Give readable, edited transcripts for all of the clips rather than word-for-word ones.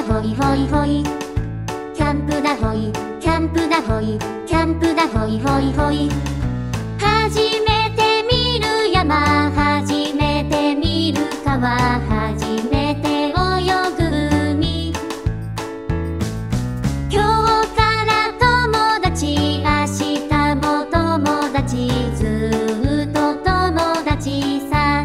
ホイホイホイ。キャンプだホイ、キャンプだホイ、キャンプだホイホイホイ。初めて見る山、初めて見る川、初めて泳ぐ海。今日から友達、明日も友達、ずっと友達さ。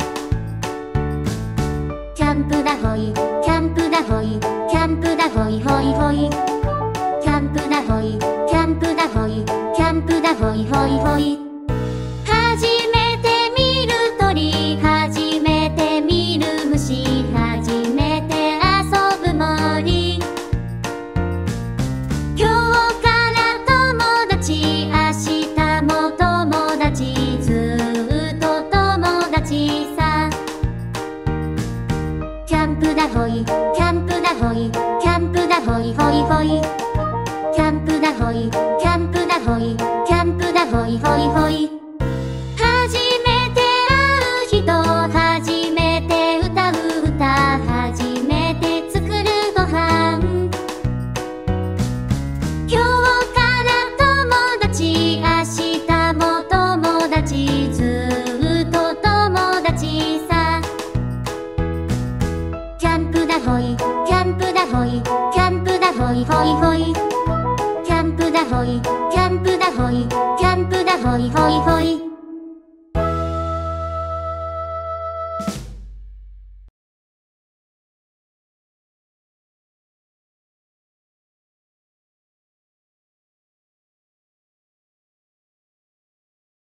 キャンプだホイ、キャンプだホイ、キャンプだホイホイホイ。キャンプだホイ、キャンプだホイ、キャンプだホイホイホイ。初めて見る鳥、初めて見る虫、初めて遊ぶ森。今日から友達、明日も友達、ずっと友達さ。キャンプだホイ、キャンプだホイ、キャンプだホイホイホイ。キャンプだホイ、キャンプだホイ、キャンプだホイホイホイ。